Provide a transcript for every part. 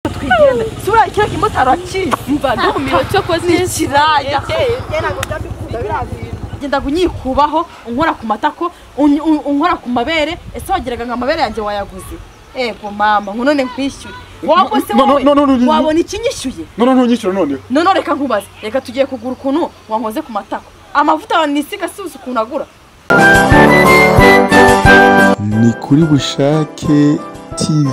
reka twigende sura ikira kimotaro akimva ndumiro cyo koze ikiraya genda kunyikubaho unkora ku matako unkora ku mabere ese wagiraga ngo amabere yanjye wayaguze ego mama none nkwishyure wako se wabona ikinyishyuye no nyishyura none reka nkubaze reka tugiye kugura ukuntu wankoze ku matako amavuta nisiga suzu kunagura ni kuri Bushake TV.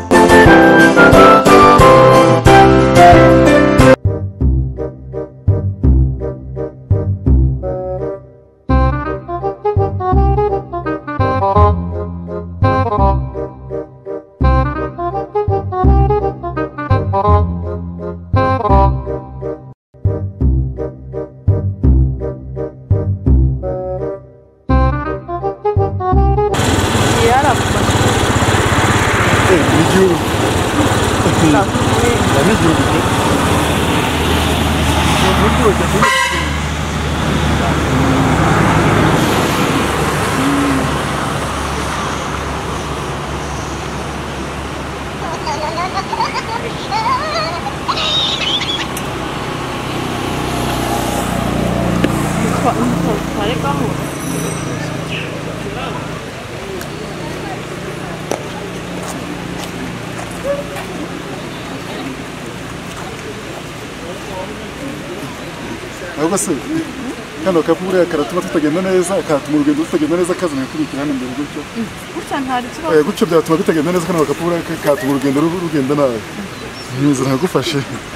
ahubwo se kano kapura karatuma tutagenda neza katuma urugendo tutagenda neza kazana kurikira hano mbere gutyo gutyo byatuma bitagenda neza kano kapura katuma urugendo rugenda nawe nyiza ntagufashe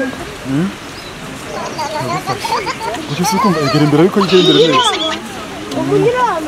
gutyo se kumva igera imbere ariko igera imbere neza umunyirano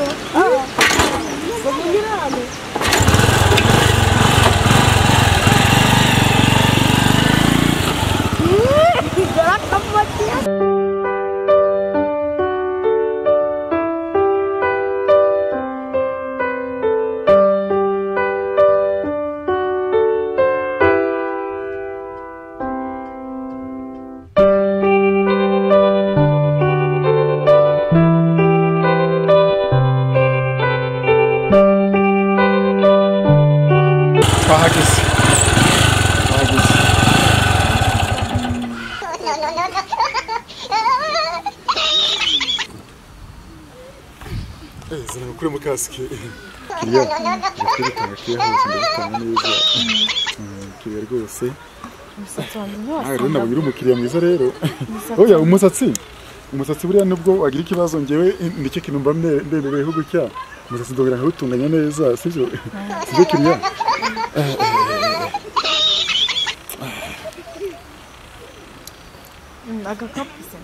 zana kuri mu kasike kiriya kwirukanka kiya hose ndabitanga neza kiriya rwose rero nabwira umukiriya mwiza rero oya umusatsi buriya nubwo wagira ikibazo ngewe ndicyo kintu mba nderereho gutya umusatsi ndobera nkawutunganya neza sibyo kiriya agakapu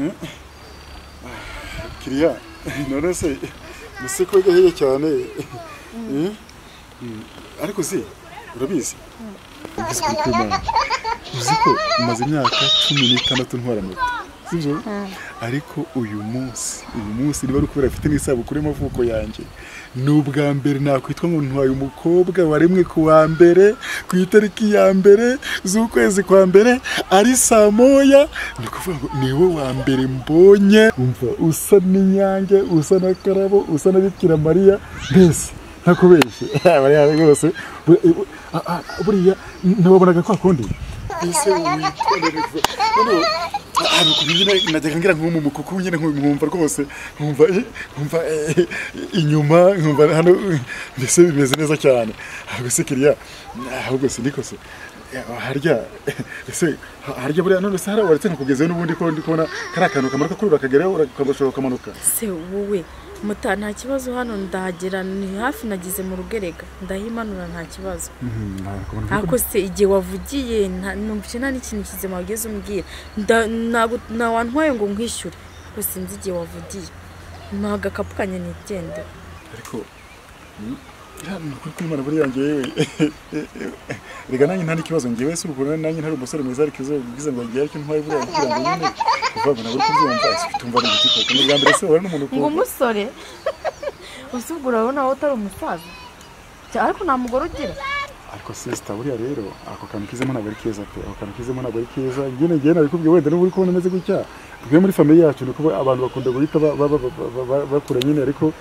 kiriya none se nise ko gaheye cyane ariko se urabizi uzi ko umaze imyaka 16 ntwara moto sibyo ariko uyu munsi niba ari ukubera afite n'isabukuru y'amavuko yanjye n'ubwa mbere nakwitwa ngo ntwaye umukobwa waremwe ku wa mbere ku itariki ya mbere z'ukwezi kwa mbere ari saa moya ni kuvuga ngo niwe wa mbere mbonye umva usa n'inyange usa na Karabo usa na Bikira Mariya mbese ntakubeshye Mariya rwose buriya nababonaga kwa kundi ese nyine najyaga ngira nk'umukuku nyine nkumva rwose nkumva inyuma nkumva hano mbese bimeze neza cyane ahubwo se kiriya ahubwo se niko se harya ese harya buriya none se hari waretse nkakugezeho n'ubundi ko ndi kubona kari akantu kamanuka kuri bakageraho ukabashobora kamanuka se wowe muta nta kibazo hano ndahagera ni hafi nagize mu rugerega ndahimanura nta kibazo ako se igihe wavugiye numvise nta n'ikintu kizima wageze umbwira na wantwaye ngo nkwishyure ko sinzi igihe wavugiye nta gakapu kanye nigende ariko kuri mana buri yanjye yewe rega nanjye nta n'ikibazo ngewe se ubwo nanjye ntari umusore mwiza ariko ugize ngo ngiye ariko ntwaye buriya kugira ngo nyine uvuga ngo naburi kubyumva tumva ari igiti ko ni bwa se wari n'umuntu ngo umusore usubura urabona aho utari umusaza ariko nta mugore ugira ariko sister buriya rero ako kantu kizemo ntabwo ari keza pe ako kantu kizemo ntabwo ari keza ngiye nabikubwiye wenda n'uri kubona ameze gutya twe muri famille yacu nuko abantu bakunda guhita bakura nyine ariko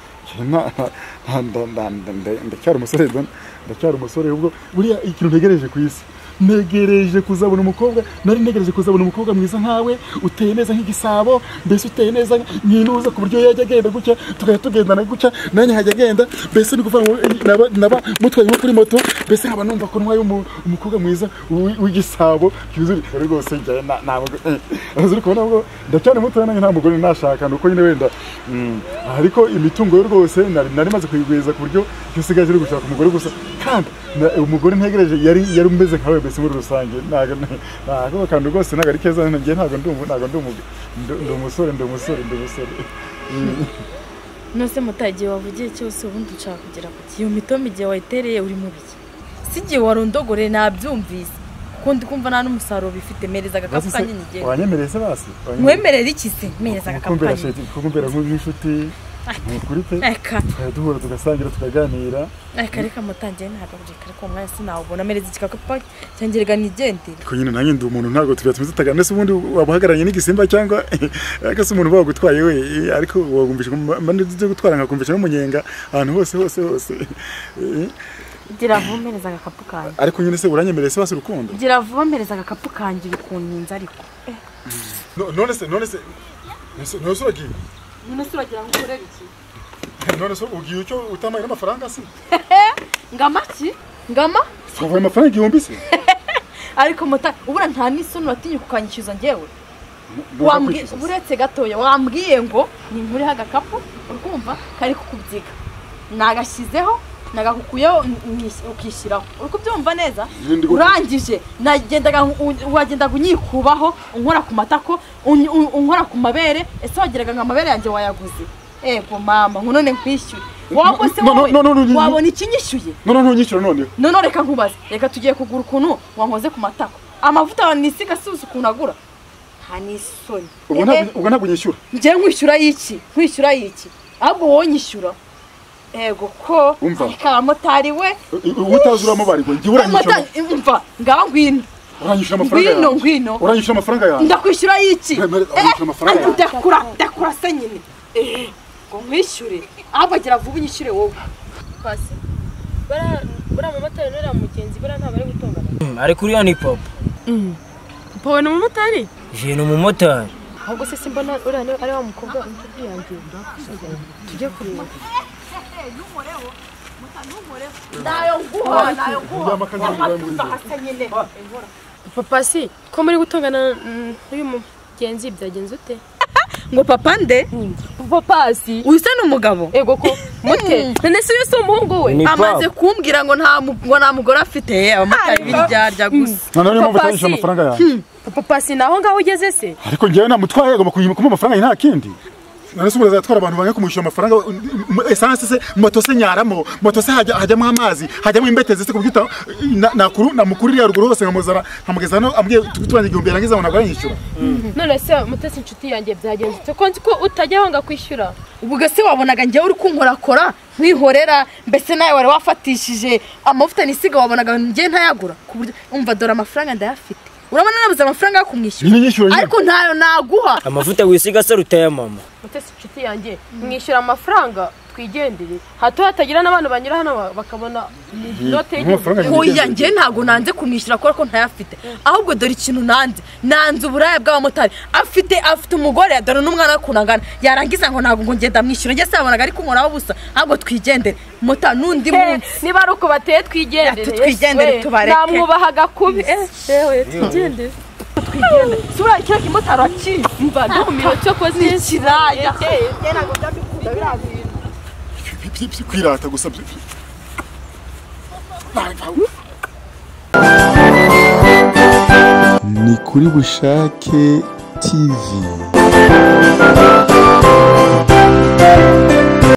ndacyari umusore ubwo buriya ikintu ntegereje ku isi negereje kuzabona umukobwa nari negereje kuzabona umukobwa mwiza nkawe uteye neza nk'igisabo mbese uteye neza nk'inuza ku buryo yajya agenda gutya tugendana gutya nanjye hajya agenda mbese ni kuvuga ngo naba mutwaye nko kuri moto mbese nkaba numva ko ntwaye umukobwa mwiza w'igisabo cyuzuye rwose njye ntabwo azuri kubona ngo ndacyane muto nanjye nta mugore nashaka nuko nyine wenda ariko imitungo yo rwose nari maze kuyigwiza ku buryo cyusigaje uri gushaka umugore gusa kandi umugore ntegereje yari umeze nkawe mbese muri rusange ntabwo kandi rwose ntabwo ari keza njye ntabwo ndi umusore nose mutagiye wavugiye cyose ubundi ushaka kugera ku iyo mitombe igihe wayitereye uri mu biki si igihe warondogore nabyumvise kundi kumva nta n'umusaruro bifite mereza agakapu kanjye nigeye wanyemereye se basi mwemerera iki se mereza agakapu kanjye kukumbera nk'inshuti kuri pe duhura tugasangira tukaganira reka mutangiye ntabwo ariko umwanya sinawubona mereza igikapu cyangerega nigendere ko nyine nanjye ndi umuntu ntabwo tubyatumize tutagana se ubundi wabuhagaranye n'igisimba cyangwa ariko se umuntu bagutwaye we ariko wagumvisha mande byo gutwara nkakumvisha n'umunyenga ahantu hose gira vumereza agakapu kanjye ariko nyine se uranyemereye se basi rukundo gira vumereza agakapu kanjye bikunninza ariko none se uragiye none se uragira ngo ukorere iki none se ugiye icyo utamaye n'amafaranga se ngama wavuye amafaranga 1000 se ariko ubura nta n'isoni watinye kukanyishyuza njyewe uretse gatoya wambwiye ngo ni nkuriho agakapu urumva kari kukubyiga nagashyizeho nagakukuyeho ukishyiraho uri kubyumva neza urangije wagendaga unyikubaho unkora ku matako unkora ku mabere ese wagiraga ngo amabere yanjye wayaguze ego mama none nkwishyure wabwo se wabona ikinyishyuye none reka nkubaze reka tugiye kugura ukuntu wankoze ku matako amavuta wanisiga suza ukuntu agura nta n'isoni ubwo ntabwo unyishyura njye nkwishyura y'iki ahubwo wowe nyishyura ego ko reka Motari we utazuramo barigwe ngiye uranyishyura umva ngaba ngwino uranyishyura amafaranga yawe ngwino uranyishyura amafaranga yawe ndakwishyura y'iki ndakura se nyine ngo nkwishyure ahubwo gira vuba unyishyure wowe pasi bara Motari nera mugenzi bara nta bari gutongana ari kuri yani papa papa ni Motari je ni umumotari ahubwo se simbona urane ari wa mukobwa inshuti yanjye tujye kureba papa si ko muri gutongana n'uyu mugenzi byagenze ute ngo papa nde papa si uyu se n'umugabo ego ko mute none se yose umuhungu we amaze kumbwira ngo nta mugore afite abamotari biryarya gusa none mo batanyisha amafaranga yawe papa si naho ngaho ugeze se ariko njyewe namutwaye agomba kumuha amafaranga nta kindi none se uburaza yatwara abantu bange kumushyura amafaranga essence se moto se nyaramo moto se hajyamo amazi hajyamo imbetezi se kubyita namukuri ya ruguru hose nkamuzana nkamugeza hano ambwiye tubanye 1000 yarangiza ngo naganyishyura none se mutesi inshuti yanjye byagenze ko nzi ko utajya wanga kwishyura ubwo se wabonaga njye uri kunkorakora nkwihorera mbese nawe wari wafatishije amavuta nisiga wabonaga njye ntayagura ku buryo umva dore amafaranga ndayafite urabona nabuze amafaranga yo kumwishyura ariko ntayo naguha amavuta wisiga se ruteye mama mutesi inshuti yanjye mwishyura amafaranga twigendere hato hatagira n'abantu banyura hano bakabona note y'uyu njye ntago nanze kumwishyura ko ntayafite ahubwo dore ikintu nanze uburaya bw'abamotari afite umugore dore n'umwana kunangana yarangiza ngo ntago ngo ngenda mwishyura njye sabonaga ari kunkoraho busa ahubwo twigendere mota nundi munsi niba ari uko bateye twigendere tubareke namwubahaga kubi twigendere sura kira kimotara ki mva ndumiro cyo koze ikiraya ntago byakunda birazi kwirata gusa ni kuri Bushake TV.